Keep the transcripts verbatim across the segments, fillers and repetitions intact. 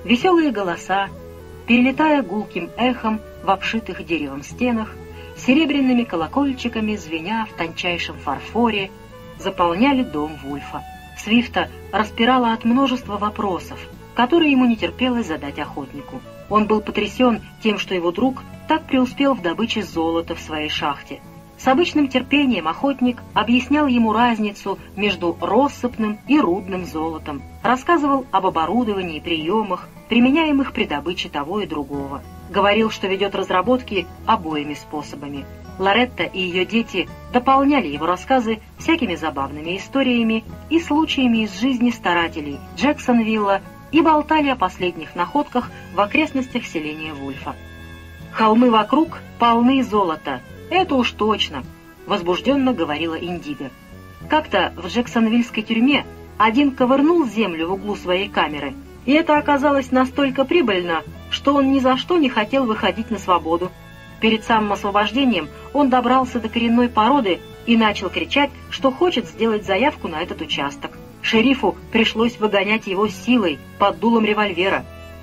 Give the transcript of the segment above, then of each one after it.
Веселые голоса, перелетая гулким эхом в обшитых деревом стенах, серебряными колокольчиками звеня в тончайшем фарфоре, заполняли дом Вульфа. Свифта распирала от множества вопросов, которые ему не терпелось задать охотнику. Он был потрясен тем, что его друг так преуспел в добыче золота в своей шахте. С обычным терпением охотник объяснял ему разницу между россыпным и рудным золотом, рассказывал об оборудовании и приемах, применяемых при добыче того и другого. Говорил, что ведет разработки обоими способами. Лоретта и ее дети дополняли его рассказы всякими забавными историями и случаями из жизни старателей Джексонвилла и болтали о последних находках в окрестностях селения Вульфа. «Холмы вокруг полны золота, это уж точно», — возбужденно говорила Индиго. Как-то в Джексонвильской тюрьме один ковырнул землю в углу своей камеры, и это оказалось настолько прибыльно, что он ни за что не хотел выходить на свободу. Перед самым освобождением он добрался до коренной породы и начал кричать, что хочет сделать заявку на этот участок. Шерифу пришлось выгонять его силой под дулом револьвера.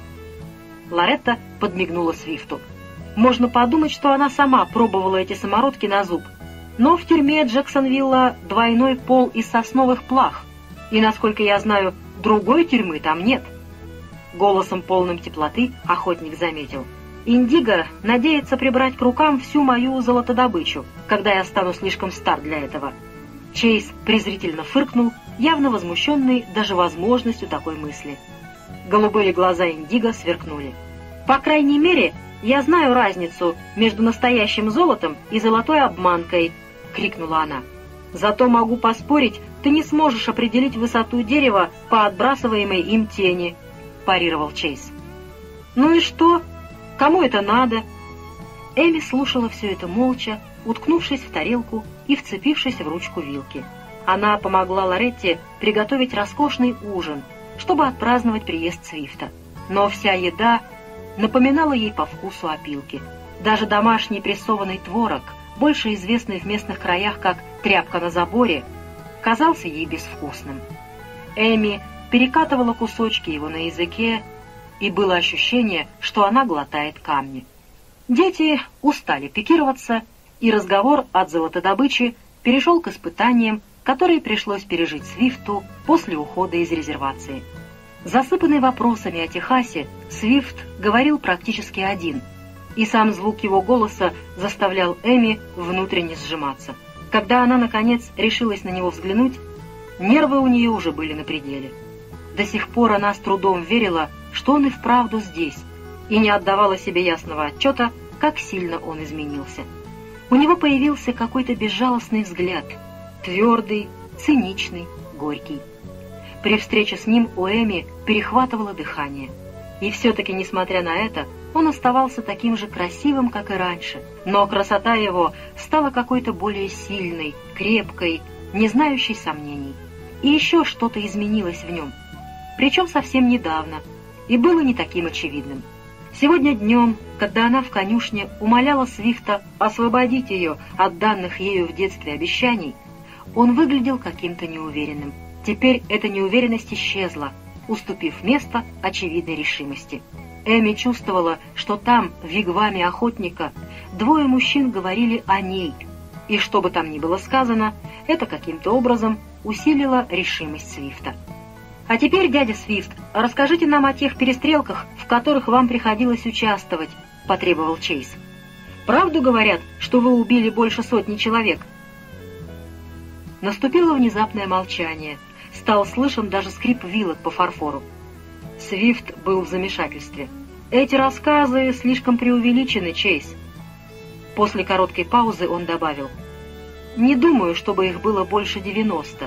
Лоретта подмигнула Свифту. Можно подумать, что она сама пробовала эти самородки на зуб. Но в тюрьме Джексонвилла двойной пол из сосновых плах, и, насколько я знаю, другой тюрьмы там нет. Голосом полным теплоты охотник заметил: «Индиго надеется прибрать к рукам всю мою золотодобычу, когда я стану слишком стар для этого». Чейз презрительно фыркнул, явно возмущенный даже возможностью такой мысли. Голубые глаза Индиго сверкнули. «По крайней мере, я знаю разницу между настоящим золотом и золотой обманкой», — крикнула она. «Зато могу поспорить, ты не сможешь определить высоту дерева по отбрасываемой им тени», — парировал Чейз. «Ну и что? Кому это надо?» Эми слушала все это молча, уткнувшись в тарелку и вцепившись в ручку вилки. Она помогла Лоретте приготовить роскошный ужин, чтобы отпраздновать приезд Свифта. Но вся еда напоминала ей по вкусу опилки. Даже домашний прессованный творог, больше известный в местных краях как «тряпка на заборе», казался ей безвкусным. Эми перекатывала кусочки его на языке, и было ощущение, что она глотает камни. Дети устали пикироваться, и разговор от золотодобычи перешел к испытаниям, которые пришлось пережить Свифту после ухода из резервации. Засыпанный вопросами о Техасе, Свифт говорил практически один, и сам звук его голоса заставлял Эми внутренне сжиматься. Когда она, наконец, решилась на него взглянуть, нервы у нее уже были на пределе. До сих пор она с трудом верила, что он и вправду здесь, и не отдавала себе ясного отчета, как сильно он изменился. У него появился какой-то безжалостный взгляд, твердый, циничный, горький. При встрече с ним у Эми перехватывало дыхание. И все-таки, несмотря на это, он оставался таким же красивым, как и раньше, но красота его стала какой-то более сильной, крепкой, не знающей сомнений. И еще что-то изменилось в нем, причем совсем недавно, и было не таким очевидным. Сегодня днем, когда она в конюшне умоляла Свифта освободить ее от данных ею в детстве обещаний, он выглядел каким-то неуверенным. Теперь эта неуверенность исчезла, уступив место очевидной решимости. Эми чувствовала, что там, в вигваме охотника, двое мужчин говорили о ней, и что бы там ни было сказано, это каким-то образом усилило решимость Свифта. «А теперь, дядя Свифт, расскажите нам о тех перестрелках, в которых вам приходилось участвовать», — потребовал Чейз. «Правду говорят, что вы убили больше сотни человек?» Наступило внезапное молчание. Стал слышен даже скрип вилок по фарфору. Свифт был в замешательстве. «Эти рассказы слишком преувеличены, Чейз». После короткой паузы он добавил: «Не думаю, чтобы их было больше девяноста».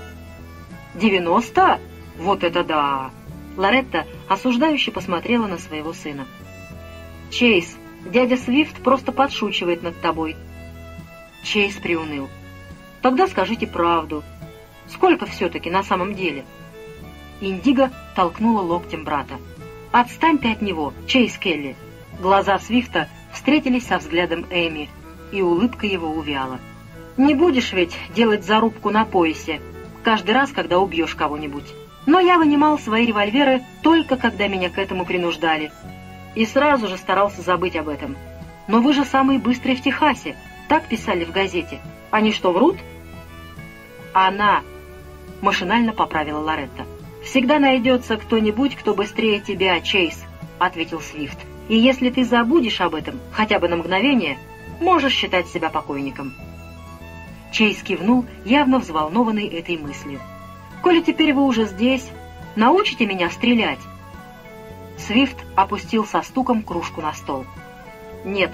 «Девяносто? Вот это да!» Лоретта осуждающе посмотрела на своего сына. «Чейз, дядя Свифт просто подшучивает над тобой». Чейз приуныл. «Тогда скажите правду. Сколько все-таки на самом деле?» Индиго толкнула локтем брата. «Отстань ты от него, Чейз Келли!» Глаза Свифта встретились со взглядом Эми, и улыбка его увяла. «Не будешь ведь делать зарубку на поясе каждый раз, когда убьешь кого-нибудь?» Но я вынимал свои револьверы только когда меня к этому принуждали. И сразу же старался забыть об этом. Но вы же самый быстрый в Техасе, так писали в газете. Они что, врут? Она, машинально поправила Лоретта. Всегда найдется кто-нибудь, кто быстрее тебя, Чейз, ответил Свифт. И если ты забудешь об этом хотя бы на мгновение, можешь считать себя покойником. Чейз кивнул, явно взволнованный этой мыслью. «Коли теперь вы уже здесь, научите меня стрелять?» Свифт опустил со стуком кружку на стол. «Нет».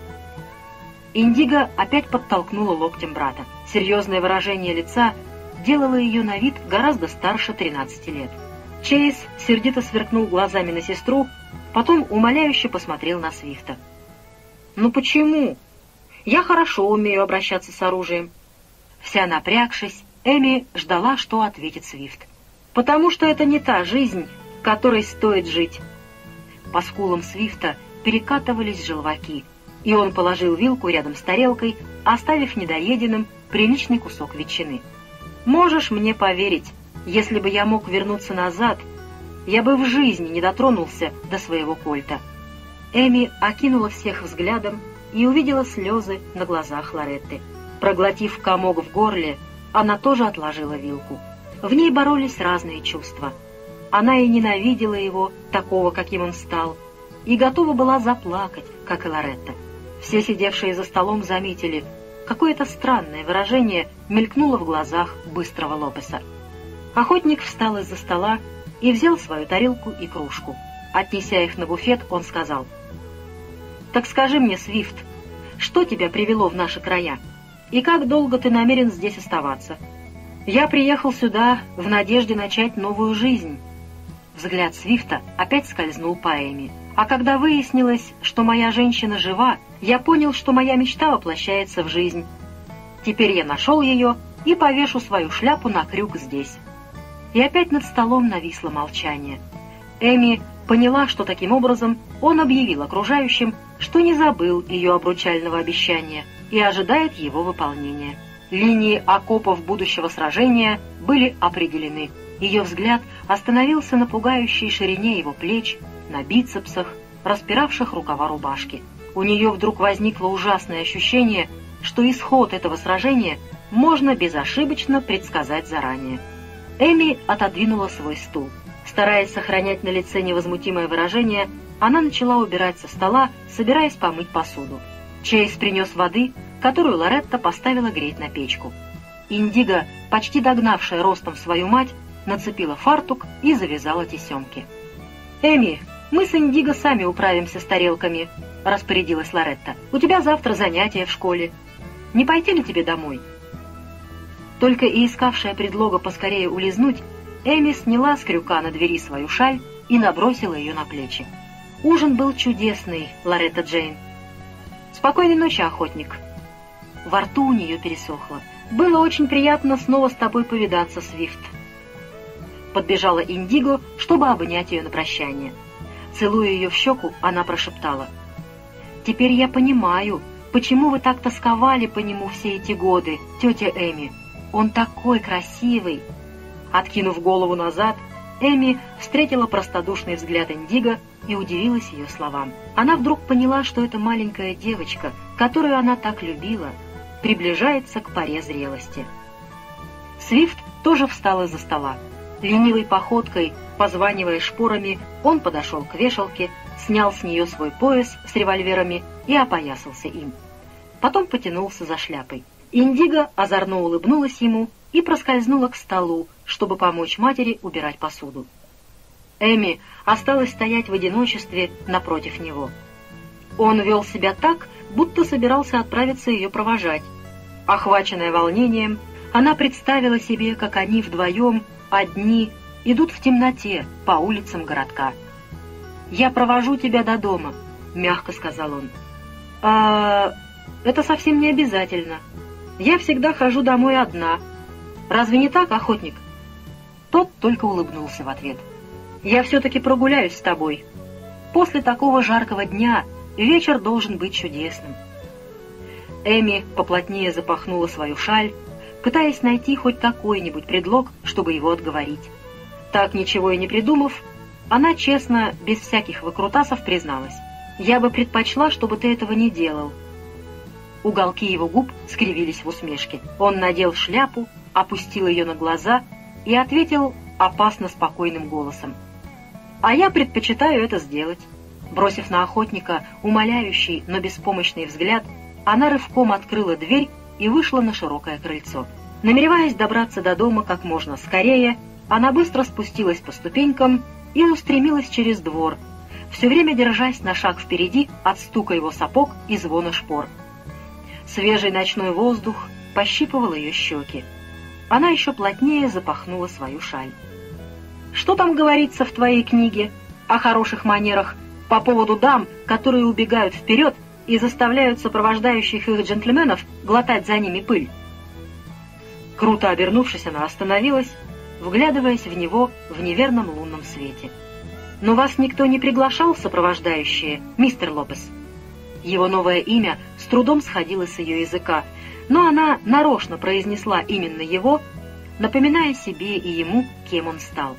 Индиго опять подтолкнула локтем брата. Серьезное выражение лица делало ее на вид гораздо старше тринадцати лет. Чейз сердито сверкнул глазами на сестру, потом умоляюще посмотрел на Свифта. «Ну почему? Я хорошо умею обращаться с оружием». Вся напрягшись, Эми ждала, что ответит Свифт. «Потому что это не та жизнь, которой стоит жить». По скулам Свифта перекатывались желваки, и он положил вилку рядом с тарелкой, оставив недоеденным приличный кусок ветчины. «Можешь мне поверить, если бы я мог вернуться назад, я бы в жизни не дотронулся до своего кольта». Эми окинула всех взглядом и увидела слезы на глазах Лоретты. Проглотив комок в горле, она тоже отложила вилку. В ней боролись разные чувства. Она и ненавидела его, такого, каким он стал, и готова была заплакать, как и Лоретта. Все сидевшие за столом заметили, какое-то странное выражение мелькнуло в глазах быстрого Лопеса. Охотник встал из-за стола и взял свою тарелку и кружку. Отнеся их на буфет, он сказал: «Так скажи мне, Свифт, что тебя привело в наши края? И как долго ты намерен здесь оставаться?» «Я приехал сюда в надежде начать новую жизнь». Взгляд Свифта опять скользнул по Эми. «А когда выяснилось, что моя женщина жива, я понял, что моя мечта воплощается в жизнь. Теперь я нашел ее и повешу свою шляпу на крюк здесь». И опять над столом нависло молчание. Эми поняла, что таким образом он объявил окружающим, что не забыл ее обручального обещания и ожидает его выполнения. Линии окопов будущего сражения были определены. Ее взгляд остановился на пугающей ширине его плеч, на бицепсах, распиравших рукава рубашки. У нее вдруг возникло ужасное ощущение, что исход этого сражения можно безошибочно предсказать заранее. Эми отодвинула свой стул. Стараясь сохранять на лице невозмутимое выражение, она начала убирать со стола, собираясь помыть посуду. Чейз принес воды, которую Лоретта поставила греть на печку. Индиго, почти догнавшая ростом свою мать, нацепила фартук и завязала тесемки. «Эми, мы с Индиго сами управимся с тарелками», — распорядилась Лоретта. «У тебя завтра занятия в школе. Не пойти ли тебе домой?» Только и искавшая предлога поскорее улизнуть, Эми сняла с крюка на двери свою шаль и набросила ее на плечи. «Ужин был чудесный, Лоретта Джейн». «Спокойной ночи, охотник». Во рту у нее пересохло. «Было очень приятно снова с тобой повидаться, Свифт». Подбежала Индиго, чтобы обнять ее на прощание. Целуя ее в щеку, она прошептала: «Теперь я понимаю, почему вы так тосковали по нему все эти годы, тетя Эми. Он такой красивый». Откинув голову назад, Эми встретила простодушный взгляд Индиго и удивилась ее словам. Она вдруг поняла, что эта маленькая девочка, которую она так любила, приближается к поре зрелости. Свифт тоже встал из-за стола. Ленивой походкой, позванивая шпорами, он подошел к вешалке, снял с нее свой пояс с револьверами и опоясался им. Потом потянулся за шляпой. Индиго озорно улыбнулась ему и проскользнула к столу, чтобы помочь матери убирать посуду. Эми осталась стоять в одиночестве напротив него. Он вел себя так, будто собирался отправиться ее провожать. Охваченная волнением, она представила себе, как они вдвоем, одни, идут в темноте по улицам городка. «Я провожу тебя до дома», — мягко сказал он. «А это совсем не обязательно. Я всегда хожу домой одна. Разве не так, охотник?» Тот только улыбнулся в ответ. «Я все-таки прогуляюсь с тобой. После такого жаркого дня вечер должен быть чудесным». Эми поплотнее запахнула свою шаль, пытаясь найти хоть какой-нибудь предлог, чтобы его отговорить. Так ничего и не придумав, она честно, без всяких выкрутасов, призналась: «Я бы предпочла, чтобы ты этого не делал». Уголки его губ скривились в усмешке. Он надел шляпу, опустил ее на глаза и ответил опасно спокойным голосом: «А я предпочитаю это сделать». Бросив на охотника умоляющий, но беспомощный взгляд, она рывком открыла дверь и вышла на широкое крыльцо. Намереваясь добраться до дома как можно скорее, она быстро спустилась по ступенькам и устремилась через двор, все время держась на шаг впереди от стука его сапог и звона шпор. Свежий ночной воздух пощипывал ее щеки. Она еще плотнее запахнула свою шаль. «Что там говорится в твоей книге о хороших манерах по поводу дам, которые убегают вперед и заставляют сопровождающих их джентльменов глотать за ними пыль?» Круто обернувшись, она остановилась, вглядываясь в него в неверном лунном свете. «Но вас никто не приглашал в сопровождающие, мистер Лопес?» Его новое имя с трудом сходило с ее языка, но она нарочно произнесла именно его, напоминая себе и ему, кем он стал.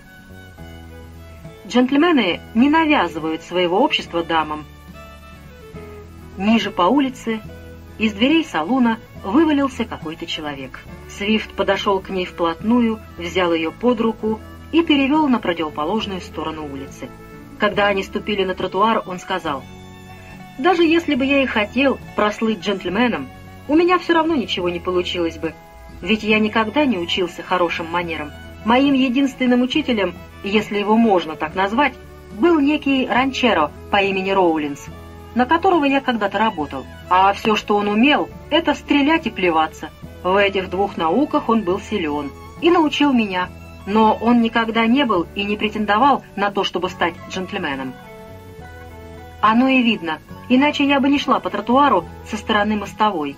Джентльмены не навязывают своего общества дамам. Ниже по улице из дверей салуна вывалился какой-то человек. Свифт подошел к ней вплотную, взял ее под руку и перевел на противоположную сторону улицы. Когда они ступили на тротуар, он сказал: «Даже если бы я и хотел прослыть джентльменом, у меня все равно ничего не получилось бы, ведь я никогда не учился хорошим манерам. Моим единственным учителем, если его можно так назвать, был некий ранчеро по имени Роулинс, на которого я когда-то работал. А все, что он умел, это стрелять и плеваться. В этих двух науках он был силен и научил меня, но он никогда не был и не претендовал на то, чтобы стать джентльменом. Оно и видно, иначе я бы не шла по тротуару со стороны мостовой».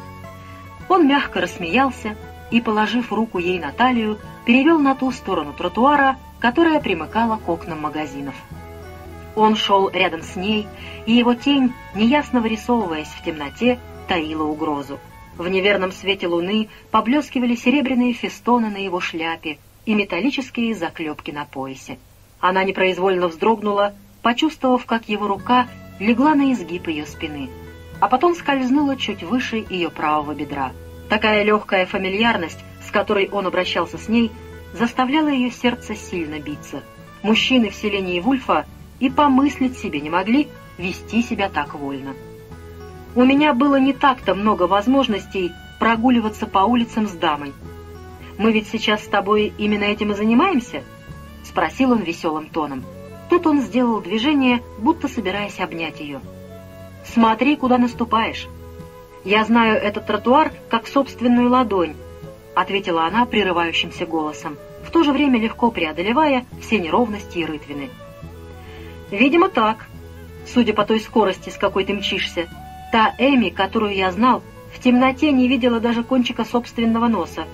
Он мягко рассмеялся и, положив руку ей на талию, перевел на ту сторону тротуара, которая примыкала к окнам магазинов. Он шел рядом с ней, и его тень, неясно вырисовываясь в темноте, таила угрозу. В неверном свете луны поблескивали серебряные фестоны на его шляпе и металлические заклепки на поясе. Она непроизвольно вздрогнула, почувствовав, как его рука легла на изгиб ее спины, а потом скользнула чуть выше ее правого бедра. Такая легкая фамильярность, с которой он обращался с ней, заставляла ее сердце сильно биться. Мужчины в селении Вульфа и помыслить себе не могли вести себя так вольно. «У меня было не так-то много возможностей прогуливаться по улицам с дамой. Мы ведь сейчас с тобой именно этим и занимаемся?» — спросил он веселым тоном. Тут он сделал движение, будто собираясь обнять ее. «Смотри, куда наступаешь. Я знаю этот тротуар как собственную ладонь», — ответила она прерывающимся голосом, в то же время легко преодолевая все неровности и рытвины. «Видимо, так, судя по той скорости, с какой ты мчишься. Та Эми, которую я знал, в темноте не видела даже кончика собственного носа».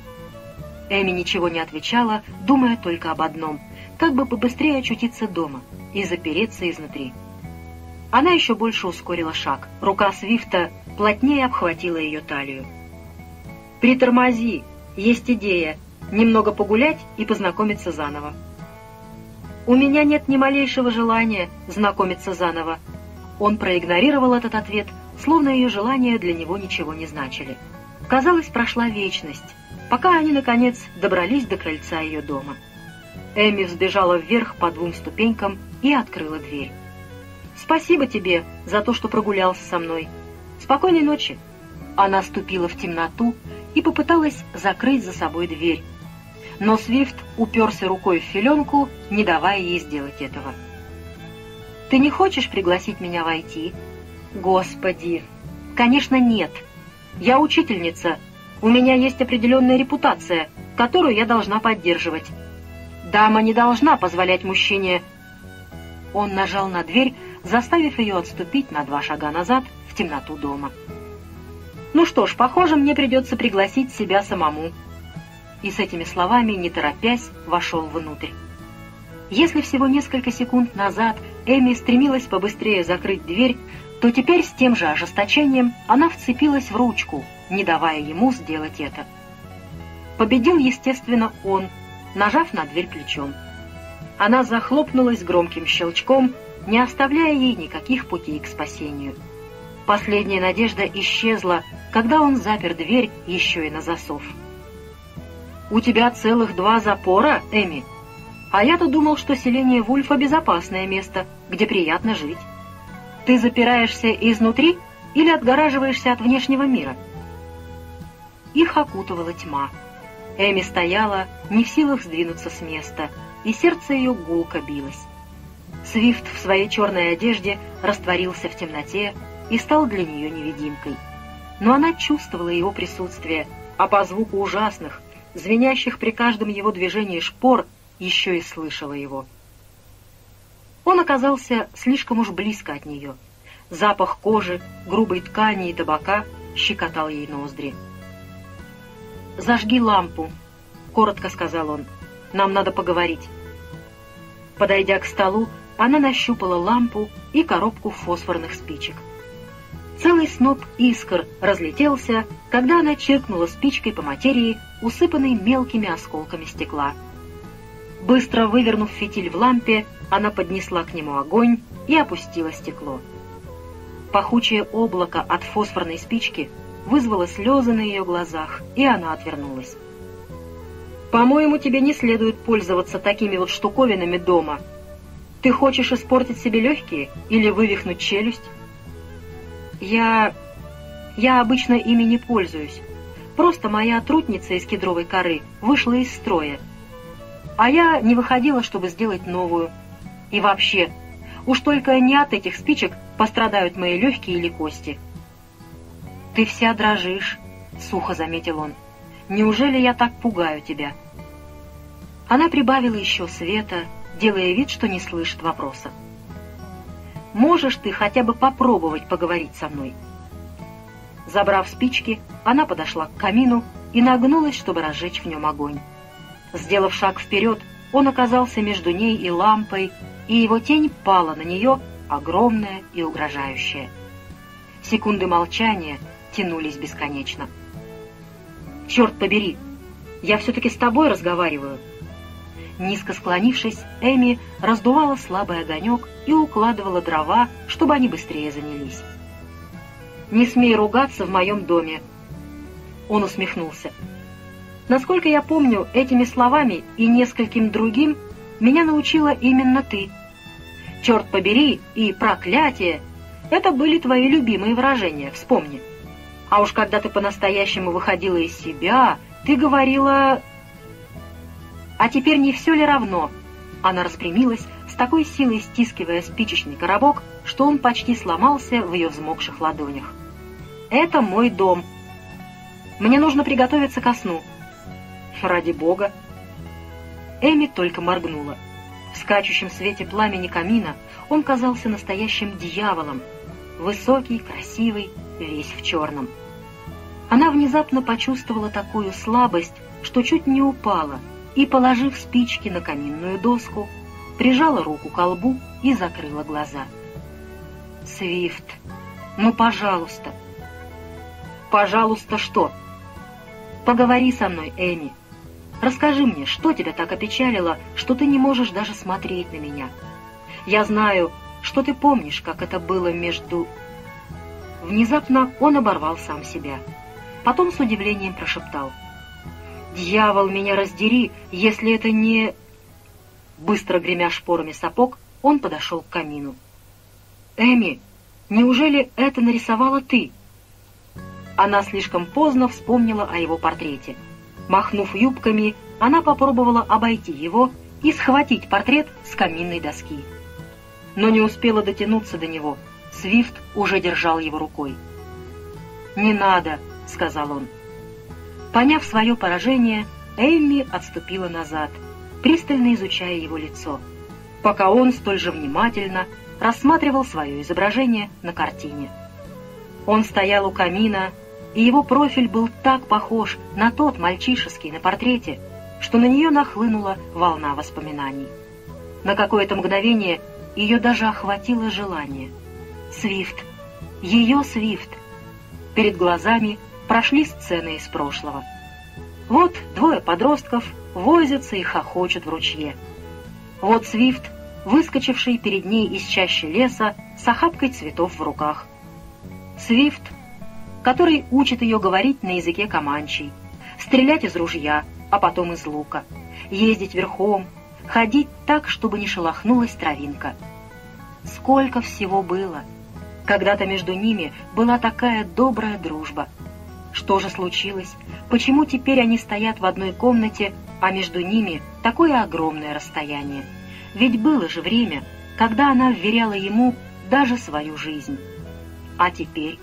Эми ничего не отвечала, думая только об одном — как бы побыстрее очутиться дома и запереться изнутри. Она еще больше ускорила шаг. Рука Свифта плотнее обхватила ее талию. «Притормози, есть идея. Немного погулять и познакомиться заново». «У меня нет ни малейшего желания знакомиться заново». Он проигнорировал этот ответ, словно ее желания для него ничего не значили. Казалось, прошла вечность, пока они, наконец, добрались до крыльца ее дома. Эми взбежала вверх по двум ступенькам и открыла дверь. «Спасибо тебе за то, что прогулялся со мной. Спокойной ночи». Она ступила в темноту и попыталась закрыть за собой дверь. Но Свифт уперся рукой в филенку, не давая ей сделать этого. «Ты не хочешь пригласить меня войти?» «Господи! Конечно, нет. Я учительница. У меня есть определенная репутация, которую я должна поддерживать. Дама не должна позволять мужчине...» Он нажал на дверь, заставив ее отступить на два шага назад в темноту дома. «Ну что ж, похоже, мне придется пригласить себя самому». И с этими словами, не торопясь, вошел внутрь. Если всего несколько секунд назад Эми стремилась побыстрее закрыть дверь, то теперь с тем же ожесточением она вцепилась в ручку, не давая ему сделать это. Победил, естественно, он, нажав на дверь плечом. Она захлопнулась громким щелчком, не оставляя ей никаких путей к спасению. Последняя надежда исчезла, когда он запер дверь еще и на засов. «У тебя целых два запора, Эми? А я-то думал, что селение Вульфа — безопасное место, где приятно жить. Ты запираешься изнутри или отгораживаешься от внешнего мира?» Их окутывала тьма. Эми стояла, не в силах сдвинуться с места, и сердце ее гулко билось. Свифт в своей черной одежде растворился в темноте и стал для нее невидимкой. Но она чувствовала его присутствие, а по звуку ужасных, звенящих при каждом его движении шпор, еще и слышала его. Он оказался слишком уж близко от нее. Запах кожи, грубой ткани и табака щекотал ей ноздри. «Зажги лампу», — коротко сказал он. «Нам надо поговорить». Подойдя к столу, она нащупала лампу и коробку фосфорных спичек. Целый сноп искр разлетелся, когда она чиркнула спичкой по материи, усыпанной мелкими осколками стекла. Быстро вывернув фитиль в лампе, она поднесла к нему огонь и опустила стекло. Пахучее облако от фосфорной спички вызвало слезы на ее глазах, и она отвернулась. «По-моему, тебе не следует пользоваться такими вот штуковинами дома. Ты хочешь испортить себе легкие или вывихнуть челюсть?» «Я... я обычно ими не пользуюсь. Просто моя трутница из кедровой коры вышла из строя. А я не выходила, чтобы сделать новую. И вообще, уж только не от этих спичек пострадают мои легкие или кости». «Ты вся дрожишь», — сухо заметил он. «Неужели я так пугаю тебя?» Она прибавила еще света, делая вид, что не слышит вопроса. «Можешь ты хотя бы попробовать поговорить со мной?» Забрав спички, она подошла к камину и нагнулась, чтобы разжечь в нем огонь. Сделав шаг вперед, он оказался между ней и лампой, и его тень пала на нее, огромная и угрожающая. Секунды молчания тянулись бесконечно. «Черт побери! Я все-таки с тобой разговариваю!» Низко склонившись, Эми раздувала слабый огонек и укладывала дрова, чтобы они быстрее занялись. «Не смей ругаться в моем доме!» Он усмехнулся. «Насколько я помню, этими словами и нескольким другим меня научила именно ты. Черт побери и проклятие — это были твои любимые выражения, вспомни. А уж когда ты по-настоящему выходила из себя, ты говорила... А теперь не все ли равно?» Она распрямилась, с такой силой стискивая спичечный коробок, что он почти сломался в ее взмокших ладонях. «Это мой дом. Мне нужно приготовиться ко сну». «Ради бога!» Эми только моргнула. В скачущем свете пламени камина он казался настоящим дьяволом. Высокий, красивый, весь в черном. Она внезапно почувствовала такую слабость, что чуть не упала, и, положив спички на каминную доску, прижала руку к колбу и закрыла глаза. «Свифт, ну, пожалуйста!» «Пожалуйста, что?» «Поговори со мной, Эми. Расскажи мне, что тебя так опечалило, что ты не можешь даже смотреть на меня. Я знаю, что ты помнишь, как это было между...» Внезапно он оборвал сам себя. Потом с удивлением прошептал: «Дьявол, меня раздери, если это не...» Быстро гремя шпорами сапог, он подошел к камину. «Эми, неужели это нарисовала ты?» Она слишком поздно вспомнила о его портрете. Махнув юбками, она попробовала обойти его и схватить портрет с каминной доски. Но не успела дотянуться до него. Свифт уже держал его рукой. «Не надо», — сказал он. Поняв свое поражение, Эми отступила назад, пристально изучая его лицо, пока он столь же внимательно рассматривал свое изображение на картине. Он стоял у камина, и его профиль был так похож на тот мальчишеский на портрете, что на нее нахлынула волна воспоминаний. На какое-то мгновение ее даже охватило желание. Свифт, ее Свифт. Перед глазами прошли сцены из прошлого. Вот двое подростков возятся и хохочут в ручье. Вот Свифт, выскочивший перед ней из чащи леса с охапкой цветов в руках. Свифт, который учит ее говорить на языке команчей, стрелять из ружья, а потом из лука, ездить верхом, ходить так, чтобы не шелохнулась травинка. Сколько всего было! Когда-то между ними была такая добрая дружба. Что же случилось? Почему теперь они стоят в одной комнате, а между ними такое огромное расстояние? Ведь было же время, когда она вверяла ему даже свою жизнь. А теперь...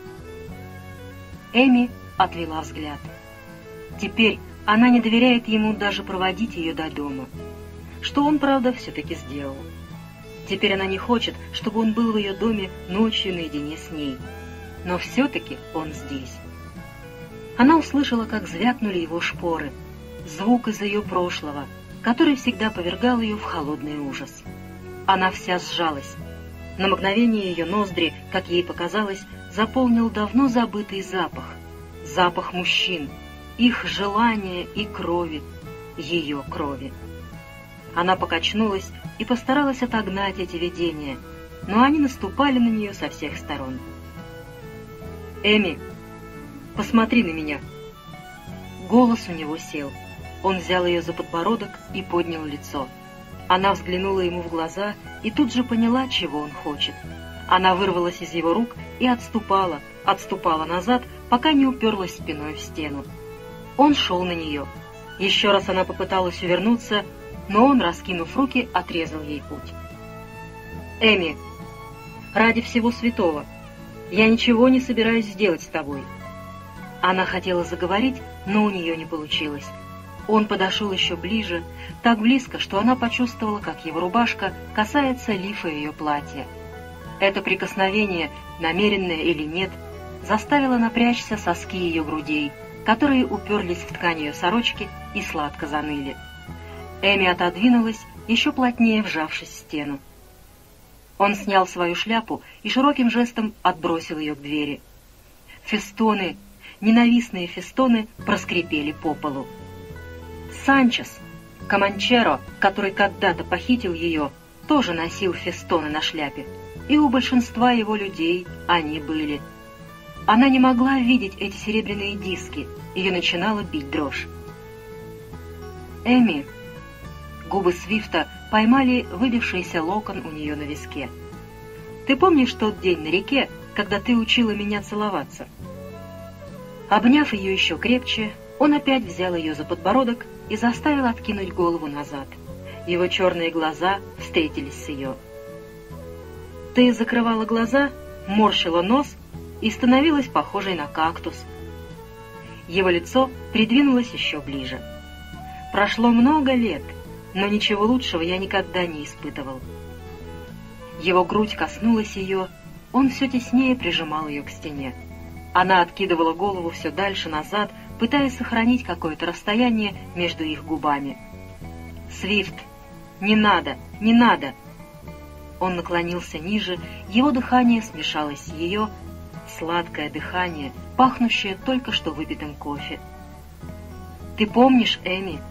Эми отвела взгляд. Теперь она не доверяет ему даже проводить ее до дома. Что он, правда, все-таки сделал. Теперь она не хочет, чтобы он был в ее доме ночью наедине с ней. Но все-таки он здесь. Она услышала, как звякнули его шпоры, звук из ее прошлого, который всегда повергал ее в холодный ужас. Она вся сжалась. На мгновение ее ноздри, как ей показалось, заполнил давно забытый запах. Запах мужчин, их желания и крови, ее крови. Она покачнулась и постаралась отогнать эти видения, но они наступали на нее со всех сторон. «Эми, посмотри на меня!» Голос у него сел. Он взял ее за подбородок и поднял лицо. Она взглянула ему в глаза и тут же поняла, чего он хочет. Она вырвалась из его рук и отступала, отступала назад, пока не уперлась спиной в стену. Он шел на нее. Еще раз она попыталась увернуться, но он, раскинув руки, отрезал ей путь. «Эми, ради всего святого, я ничего не собираюсь сделать с тобой». Она хотела заговорить, но у нее не получилось. Он подошел еще ближе, так близко, что она почувствовала, как его рубашка касается лифа ее платья. Это прикосновение, намеренное или нет, заставило напрячься соски ее грудей, которые уперлись в ткань ее сорочки и сладко заныли. Эми отодвинулась, еще плотнее вжавшись в стену. Он снял свою шляпу и широким жестом отбросил ее к двери. Фестоны, ненавистные фестоны, проскрипели по полу. Санчес, команчеро, который когда-то похитил ее, тоже носил фестоны на шляпе, и у большинства его людей они были. Она не могла видеть эти серебряные диски, ее начинала бить дрожь. «Эми!» Губы Свифта поймали выбившийся локон у нее на виске. «Ты помнишь тот день на реке, когда ты учила меня целоваться?» Обняв ее еще крепче, он опять взял ее за подбородок и заставил откинуть голову назад. Его черные глаза встретились с ее. «Ты закрывала глаза, морщила нос и становилась похожей на кактус». Его лицо придвинулось еще ближе. «Прошло много лет, но ничего лучшего я никогда не испытывал». Его грудь коснулась ее, он все теснее прижимал ее к стене. Она откидывала голову все дальше назад, пытаясь сохранить какое-то расстояние между их губами. «Свифт, не надо, не надо!» Он наклонился ниже, его дыхание смешалось с ее, сладкое дыхание, пахнущее только что выпитым кофе. «Ты помнишь, Эми?»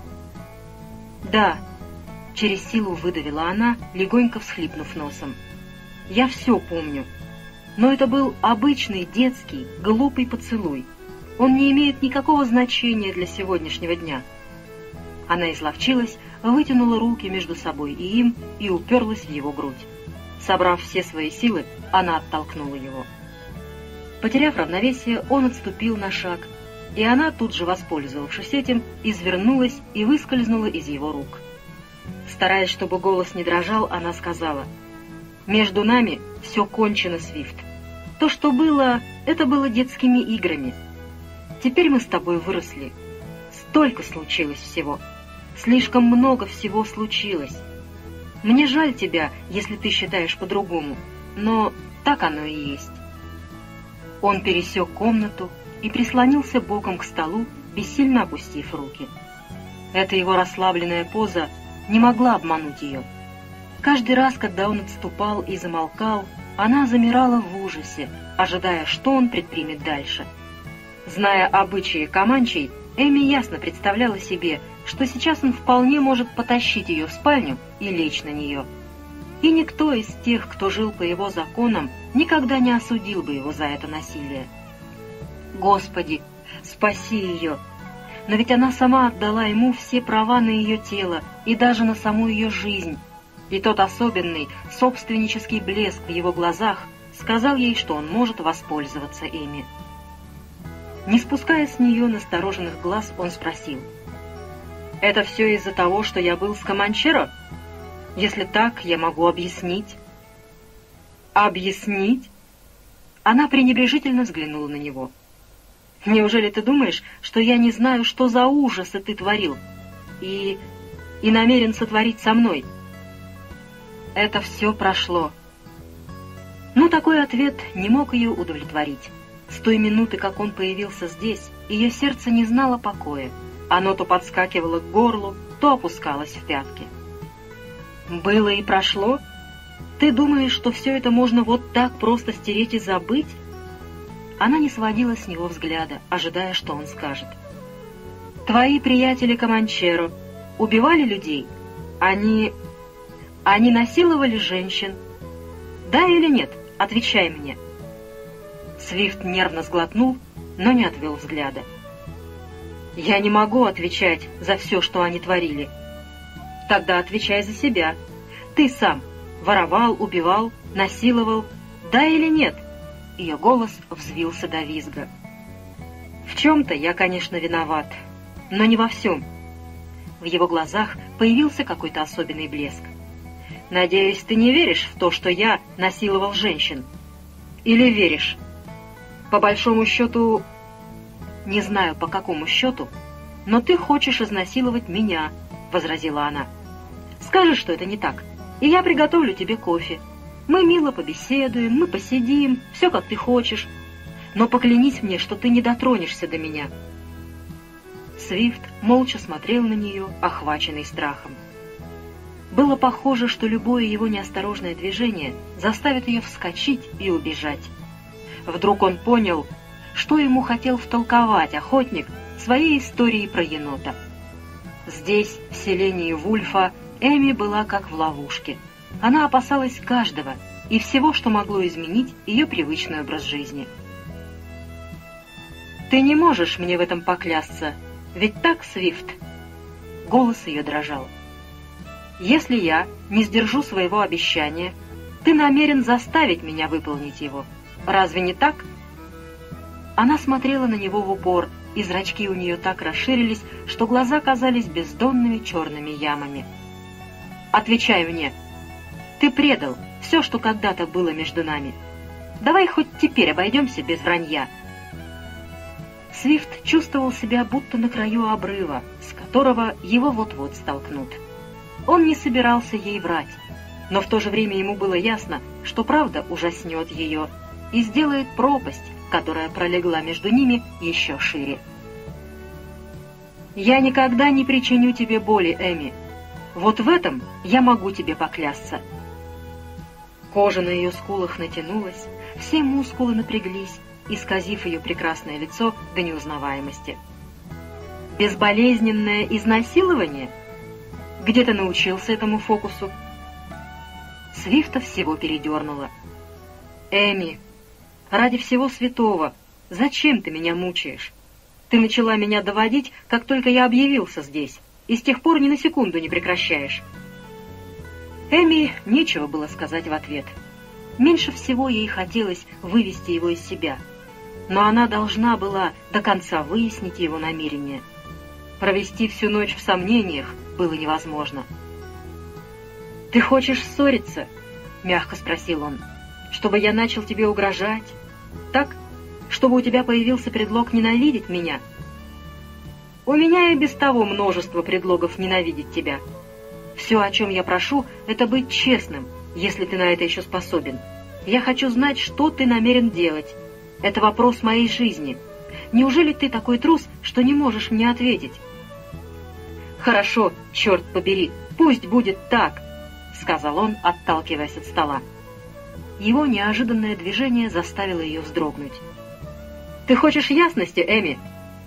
«Да», — через силу выдавила она, легонько всхлипнув носом. «Я все помню. Но это был обычный детский, глупый поцелуй. Он не имеет никакого значения для сегодняшнего дня». Она изловчилась, вытянула руки между собой и им и уперлась в его грудь. Собрав все свои силы, она оттолкнула его. Потеряв равновесие, он отступил на шаг, и она, тут же воспользовавшись этим, извернулась и выскользнула из его рук. Стараясь, чтобы голос не дрожал, она сказала: «Между нами все кончено, Свифт. То, что было, это было детскими играми. Теперь мы с тобой выросли. Столько случилось всего. Слишком много всего случилось. Мне жаль тебя, если ты считаешь по-другому, но так оно и есть». Он пересек комнату и прислонился боком к столу, бессильно опустив руки. Эта его расслабленная поза не могла обмануть ее. Каждый раз, когда он отступал и замолкал, она замирала в ужасе, ожидая, что он предпримет дальше. Зная обычаи команчей, Эми ясно представляла себе, что сейчас он вполне может потащить ее в спальню и лечь на нее. И никто из тех, кто жил по его законам, никогда не осудил бы его за это насилие. Господи, спаси ее! Но ведь она сама отдала ему все права на ее тело и даже на саму ее жизнь. И тот особенный собственнический блеск в его глазах сказал ей, что он может воспользоваться ими. Не спуская с нее настороженных глаз, он спросил: «Это все из-за того, что я был с Команчеро? Если так, я могу объяснить». «Объяснить?» Она пренебрежительно взглянула на него. «Неужели ты думаешь, что я не знаю, что за ужасы ты творил и... и намерен сотворить со мной?» «Это все прошло». Но такой ответ не мог ее удовлетворить. С той минуты, как он появился здесь, ее сердце не знало покоя. Оно то подскакивало к горлу, то опускалось в пятки. «Было и прошло? Ты думаешь, что все это можно вот так просто стереть и забыть?» Она не сводила с него взгляда, ожидая, что он скажет. «Твои приятели Команчеро убивали людей? Они... они насиловали женщин? Да или нет? Отвечай мне». Свифт нервно сглотнул, но не отвел взгляда. «Я не могу отвечать за все, что они творили». «Тогда отвечай за себя. Ты сам воровал, убивал, насиловал, да или нет?» Ее голос взвился до визга. «В чем-то я, конечно, виноват, но не во всем». В его глазах появился какой-то особенный блеск. «Надеюсь, ты не веришь в то, что я насиловал женщин? Или веришь? По большому счету, не знаю, по какому счету, но ты хочешь изнасиловать меня», — возразила она. «Скажи, что это не так, и я приготовлю тебе кофе. Мы мило побеседуем, мы посидим, все как ты хочешь. Но поклянись мне, что ты не дотронешься до меня». Свифт молча смотрел на нее, охваченный страхом. Было похоже, что любое его неосторожное движение заставит ее вскочить и убежать. Вдруг он понял, что ему хотел втолковать охотник своей историей про енота. Здесь, в селении Вульфа, Эми была как в ловушке. Она опасалась каждого и всего, что могло изменить ее привычный образ жизни. «Ты не можешь мне в этом поклясться, ведь так, Свифт?» Голос ее дрожал. «Если я не сдержу своего обещания, ты намерен заставить меня выполнить его. Разве не так?» Она смотрела на него в упор, и зрачки у нее так расширились, что глаза казались бездонными черными ямами. «Отвечай мне. Ты предал все, что когда-то было между нами. Давай хоть теперь обойдемся без вранья». Свифт чувствовал себя будто на краю обрыва, с которого его вот-вот столкнут. Он не собирался ей врать, но в то же время ему было ясно, что правда ужаснет ее и сделает пропасть, которая пролегла между ними, еще шире. «Я никогда не причиню тебе боли, Эми. Вот в этом я могу тебе поклясться». Кожа на ее скулах натянулась, все мускулы напряглись, исказив ее прекрасное лицо до неузнаваемости. «Безболезненное изнасилование? Где ты научился этому фокусу?» Свифта всего передернуло. «Эми, ради всего святого, зачем ты меня мучаешь? Ты начала меня доводить, как только я объявился здесь, и с тех пор ни на секунду не прекращаешь». Эми нечего было сказать в ответ. Меньше всего ей хотелось вывести его из себя, но она должна была до конца выяснить его намерения. Провести всю ночь в сомнениях было невозможно. «Ты хочешь ссориться?» — мягко спросил он. «Чтобы я начал тебе угрожать? Так? Чтобы у тебя появился предлог ненавидеть меня?» «У меня и без того множество предлогов ненавидеть тебя. Все, о чем я прошу, это быть честным, если ты на это еще способен. Я хочу знать, что ты намерен делать. Это вопрос моей жизни. Неужели ты такой трус, что не можешь мне ответить?» «Хорошо, черт побери, пусть будет так», — сказал он, отталкиваясь от стола. Его неожиданное движение заставило ее вздрогнуть. «Ты хочешь ясности, Эми?»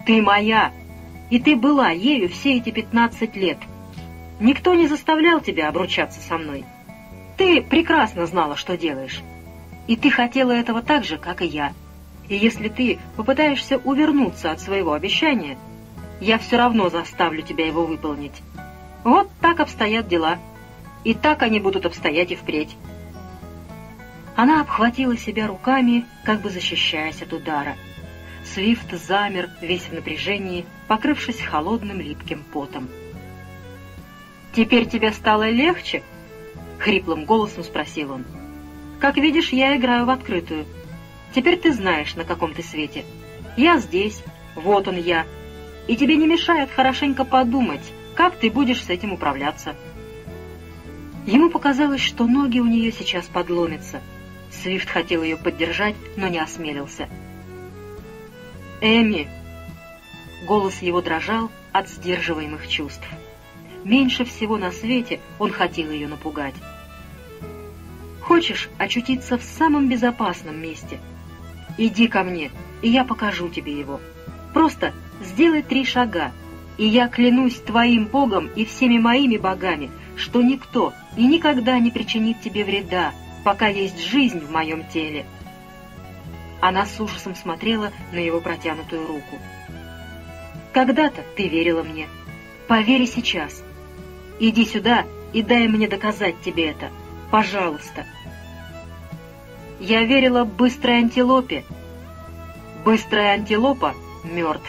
Ты моя, и ты была ею все эти пятнадцать лет. Никто не заставлял тебя обручаться со мной. Ты прекрасно знала, что делаешь. И ты хотела этого так же, как и я. И если ты попытаешься увернуться от своего обещания, я все равно заставлю тебя его выполнить. Вот так обстоят дела. И так они будут обстоять и впредь. Она обхватила себя руками, как бы защищаясь от удара. Свифт замер, весь в напряжении, покрывшись холодным липким потом. «Теперь тебе стало легче?» — хриплым голосом спросил он. «Как видишь, я играю в открытую. Теперь ты знаешь, на каком ты свете. Я здесь, вот он я. И тебе не мешает хорошенько подумать, как ты будешь с этим управляться». Ему показалось, что ноги у нее сейчас подломятся. Свифт хотел ее поддержать, но не осмелился. «Эми!» Голос его дрожал от сдерживаемых чувств. Меньше всего на свете он хотел ее напугать. «Хочешь очутиться в самом безопасном месте? Иди ко мне, и я покажу тебе его. Просто сделай три шага, и я клянусь твоим Богом и всеми моими богами, что никто и никогда не причинит тебе вреда, пока есть жизнь в моем теле». Она с ужасом смотрела на его протянутую руку. «Когда-то ты верила мне. Поверь и сейчас. Иди сюда и дай мне доказать тебе это. Пожалуйста». «Я верила быстрой антилопе. Быстрая антилопа мертв».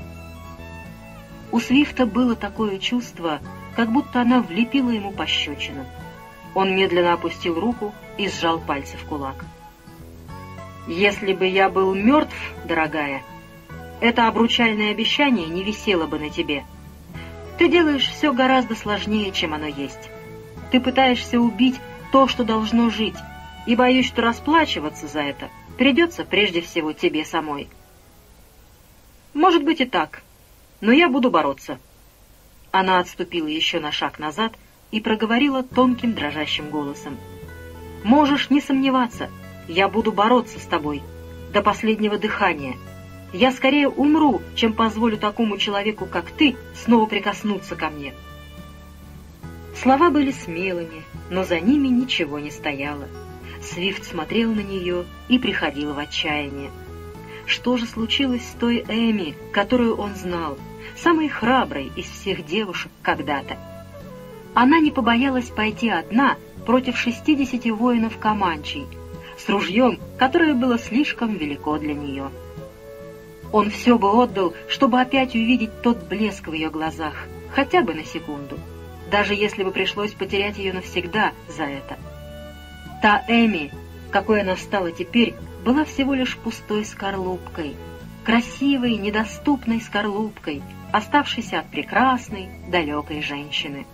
У Свифта было такое чувство, как будто она влепила ему пощечину. Он медленно опустил руку и сжал пальцы в кулак. «Если бы я был мертв, дорогая, это обручальное обещание не висело бы на тебе. Ты делаешь все гораздо сложнее, чем оно есть. Ты пытаешься убить то, что должно жить, и боюсь, что расплачиваться за это придется прежде всего тебе самой. Может быть и так, но я буду бороться». Она отступила еще на шаг назад и проговорила тонким дрожащим голосом. «Можешь не сомневаться, я буду бороться с тобой до последнего дыхания. Я скорее умру, чем позволю такому человеку, как ты, снова прикоснуться ко мне». Слова были смелыми, но за ними ничего не стояло. Свифт смотрел на нее и приходил в отчаяние. Что же случилось с той Эми, которую он знал, самой храброй из всех девушек когда-то? Она не побоялась пойти одна против шестидесяти воинов команчей, с ружьем, которое было слишком велико для нее. Он все бы отдал, чтобы опять увидеть тот блеск в ее глазах, хотя бы на секунду, даже если бы пришлось потерять ее навсегда за это. Та Эми, какой она стала теперь, была всего лишь пустой скорлупкой, красивой, недоступной скорлупкой, оставшейся от прекрасной, далекой женщины.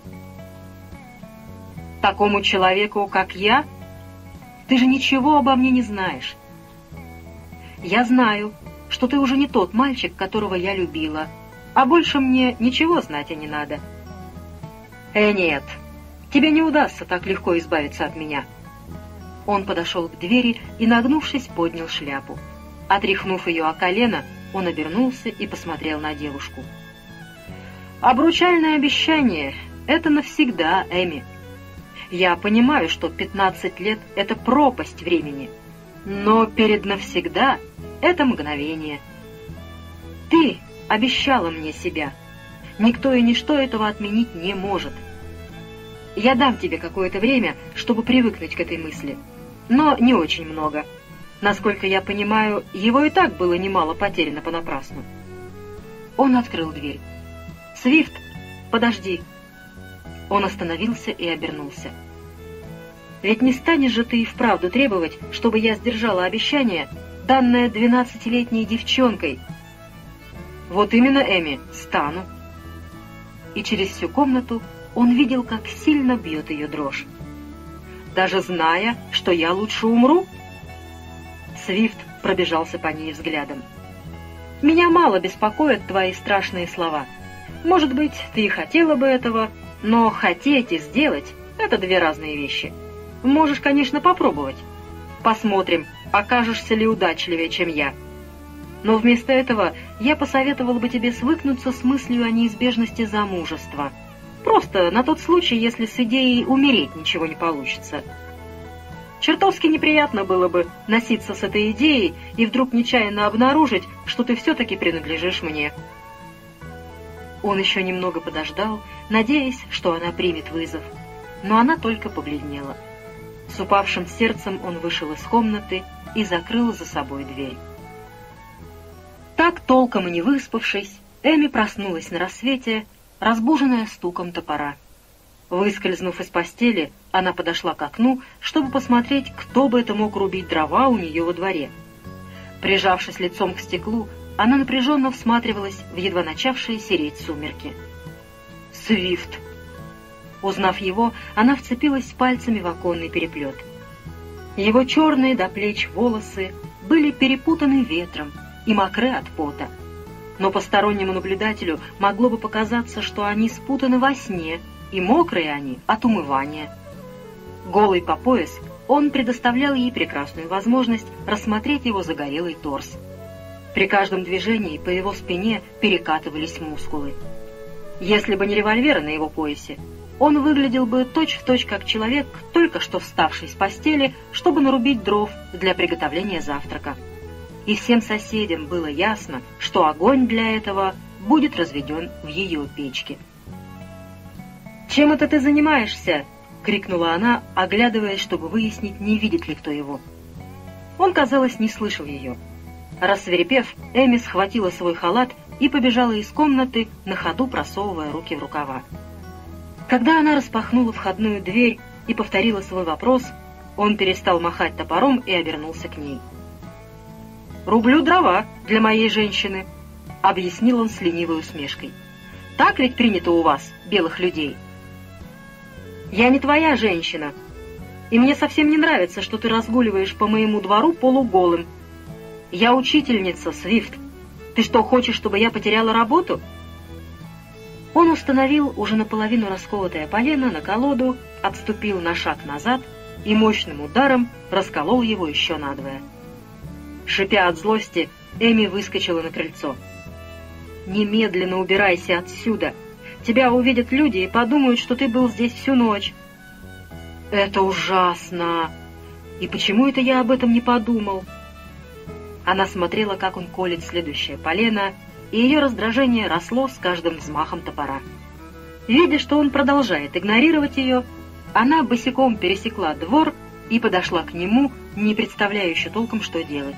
«Такому человеку, как я? Ты же ничего обо мне не знаешь. Я знаю, что ты уже не тот мальчик, которого я любила, а больше мне ничего знать и не надо. Э, нет, тебе не удастся так легко избавиться от меня». Он подошел к двери и, нагнувшись, поднял шляпу. Отряхнув ее о колено, он обернулся и посмотрел на девушку. «Обручальное обещание — это навсегда, Эми. Я понимаю, что пятнадцать лет — это пропасть времени, но перед навсегда — это мгновение. Ты обещала мне себя. Никто и ничто этого отменить не может. Я дам тебе какое-то время, чтобы привыкнуть к этой мысли, но не очень много. Насколько я понимаю, его и так было немало потеряно понапрасну». Он открыл дверь. «Свифт, подожди». Он остановился и обернулся. «Ведь не станешь же ты и вправду требовать, чтобы я сдержала обещание, данное двенадцатилетней девчонкой?» «Вот именно, Эми, стану». И через всю комнату он видел, как сильно бьет ее дрожь. «Даже зная, что я лучше умру?» Свифт пробежался по ней взглядом. «Меня мало беспокоят твои страшные слова. Может быть, ты и хотела бы этого, но хотеть и сделать — это две разные вещи. Можешь, конечно, попробовать. Посмотрим, окажешься ли удачливее, чем я». Но вместо этого я посоветовал бы тебе свыкнуться с мыслью о неизбежности замужества. Просто на тот случай, если с идеей умереть ничего не получится. Чертовски неприятно было бы носиться с этой идеей и вдруг нечаянно обнаружить, что ты все-таки принадлежишь мне». Он еще немного подождал, надеясь, что она примет вызов, но она только побледнела. С упавшим сердцем он вышел из комнаты и закрыл за собой дверь. Так, толком и не выспавшись, Эми проснулась на рассвете, разбуженная стуком топора. Выскользнув из постели, она подошла к окну, чтобы посмотреть, кто бы это мог рубить дрова у нее во дворе. Прижавшись лицом к стеклу, она напряженно всматривалась в едва начавшие сереть сумерки. «Свифт!» Узнав его, она вцепилась пальцами в оконный переплет. Его черные до плеч волосы были перепутаны ветром и мокры от пота. Но постороннему наблюдателю могло бы показаться, что они спутаны во сне, и мокрые они от умывания. Голый по пояс, он предоставлял ей прекрасную возможность рассмотреть его загорелый торс. При каждом движении по его спине перекатывались мускулы. Если бы не револьвер на его поясе, он выглядел бы точь-в-точь как человек, только что вставший с постели, чтобы нарубить дров для приготовления завтрака. И всем соседям было ясно, что огонь для этого будет разведен в ее печке. «Чем это ты занимаешься?» — крикнула она, оглядываясь, чтобы выяснить, не видит ли кто его. Он, казалось, не слышал ее. Рассвирепев, Эми схватила свой халат и побежала из комнаты, на ходу просовывая руки в рукава. Когда она распахнула входную дверь и повторила свой вопрос, он перестал махать топором и обернулся к ней. «Рублю дрова для моей женщины», — объяснил он с ленивой усмешкой. «Так ведь принято у вас, белых людей?» «Я не твоя женщина, и мне совсем не нравится, что ты разгуливаешь по моему двору полуголым. Я учительница, Свифт. Ты что, хочешь, чтобы я потеряла работу?» Он установил уже наполовину расколотое полено на колоду, отступил на шаг назад и мощным ударом расколол его еще надвое. Шипя от злости, Эми выскочила на крыльцо. «Немедленно убирайся отсюда! Тебя увидят люди и подумают, что ты был здесь всю ночь». «Это ужасно! И почему это я об этом не подумал?» Она смотрела, как он колет следующее полено, и ее раздражение росло с каждым взмахом топора. Видя, что он продолжает игнорировать ее, она босиком пересекла двор и подошла к нему, не представляя еще толком, что делать.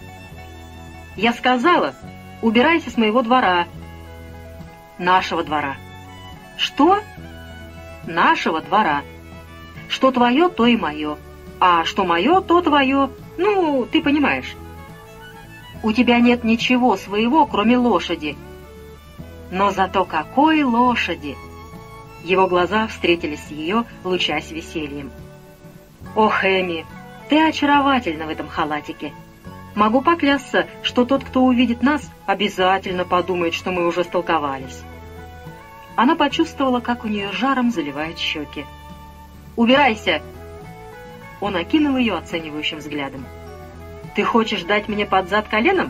«Я сказала, убирайся с моего двора». «Нашего двора». «Что?» «Нашего двора. Что твое, то и мое. А что мое, то твое. Ну, ты понимаешь». «У тебя нет ничего своего, кроме лошади». «Но зато какой лошади!» Его глаза встретились с ее, лучась весельем. «Ох, Эми, ты очаровательна в этом халатике. Могу поклясться, что тот, кто увидит нас, обязательно подумает, что мы уже столковались». Она почувствовала, как у нее жаром заливают щеки. «Убирайся!» Он окинул ее оценивающим взглядом. «Ты хочешь дать мне под зад коленом?»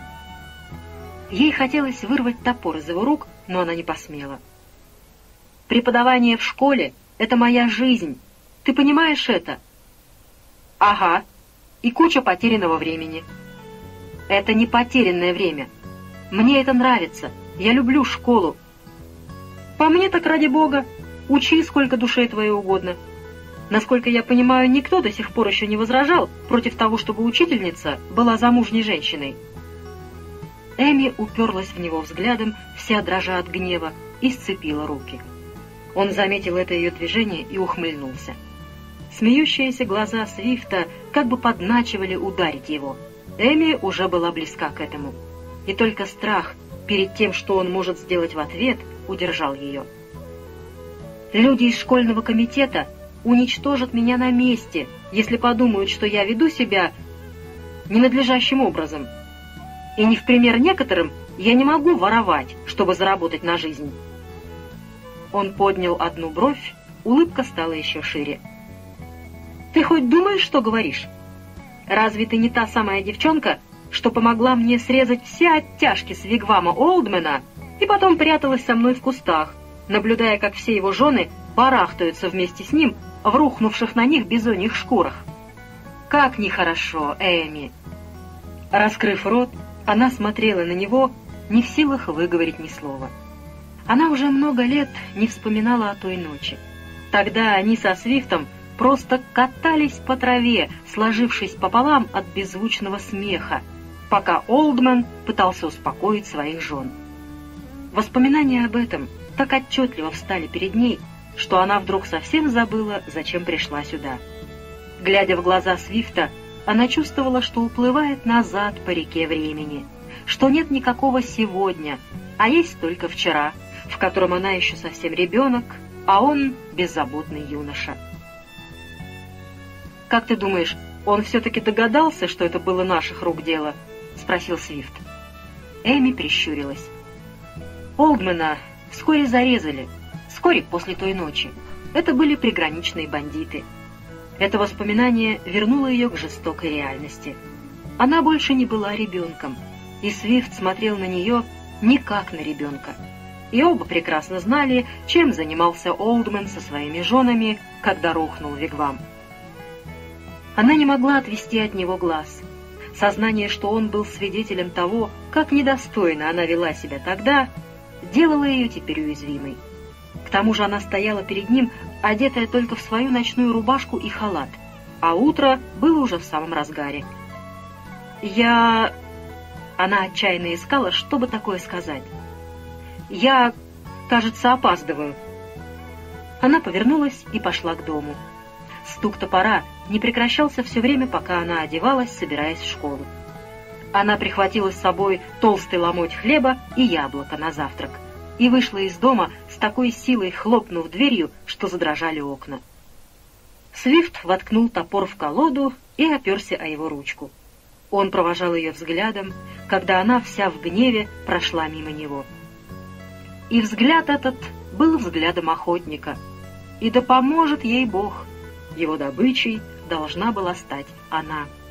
Ей хотелось вырвать топор из его рук, но она не посмела. «Преподавание в школе — это моя жизнь. Ты понимаешь это?» «Ага. И куча потерянного времени». «Это не потерянное время. Мне это нравится. Я люблю школу». «По мне так, ради бога. Учи, сколько душе твоей угодно. Насколько я понимаю, никто до сих пор еще не возражал против того, чтобы учительница была замужней женщиной». Эми уперлась в него взглядом, вся дрожа от гнева, и сцепила руки. Он заметил это ее движение и ухмыльнулся. Смеющиеся глаза Свифта как бы подначивали ударить его. Эми уже была близка к этому. И только страх перед тем, что он может сделать в ответ, удержал ее. «Люди из школьного комитета уничтожат меня на месте, если подумают, что я веду себя ненадлежащим образом. И не в пример некоторым я не могу воровать, чтобы заработать на жизнь». Он поднял одну бровь, улыбка стала еще шире. «Ты хоть думаешь, что говоришь? Разве ты не та самая девчонка, что помогла мне срезать все оттяжки с вигвама Олдмена и потом пряталась со мной в кустах, наблюдая, как все его жены барахтаются вместе с ним в рухнувших на них бизоньих шкурах. Как нехорошо, Эми!» Раскрыв рот, она смотрела на него, не в силах выговорить ни слова. Она уже много лет не вспоминала о той ночи. Тогда они со Свифтом просто катались по траве, сложившись пополам от беззвучного смеха, пока Олдмен пытался успокоить своих жен. Воспоминания об этом так отчетливо встали перед ней, что она вдруг совсем забыла, зачем пришла сюда. Глядя в глаза Свифта, она чувствовала, что уплывает назад по реке времени, что нет никакого сегодня, а есть только вчера, в котором она еще совсем ребенок, а он беззаботный юноша. «Как ты думаешь, он все-таки догадался, что это было наших рук дело?» — спросил Свифт. Эми прищурилась. «Олдмена вскоре зарезали, вскоре после той ночи. Это были приграничные бандиты». Это воспоминание вернуло ее к жестокой реальности. Она больше не была ребенком, и Свифт смотрел на нее не как на ребенка. И оба прекрасно знали, чем занимался Олдмен со своими женами, когда рухнул вигвам. Она не могла отвести от него глаз. Сознание, что он был свидетелем того, как недостойно она вела себя тогда, делало ее теперь уязвимой. К тому же она стояла перед ним, одетая только в свою ночную рубашку и халат, а утро было уже в самом разгаре. «Я...» Она отчаянно искала, что бы такое сказать. «Я, кажется, опаздываю». Она повернулась и пошла к дому. Стук топора не прекращался все время, пока она одевалась, собираясь в школу. Она прихватила с собой толстый ломоть хлеба и яблоко на завтрак и вышла из дома с такой силой, хлопнув дверью, что задрожали окна. Свифт воткнул топор в колоду и оперся о его ручку. Он провожал ее взглядом, когда она вся в гневе прошла мимо него. И взгляд этот был взглядом охотника. И да поможет ей Бог, его добычей должна была стать она.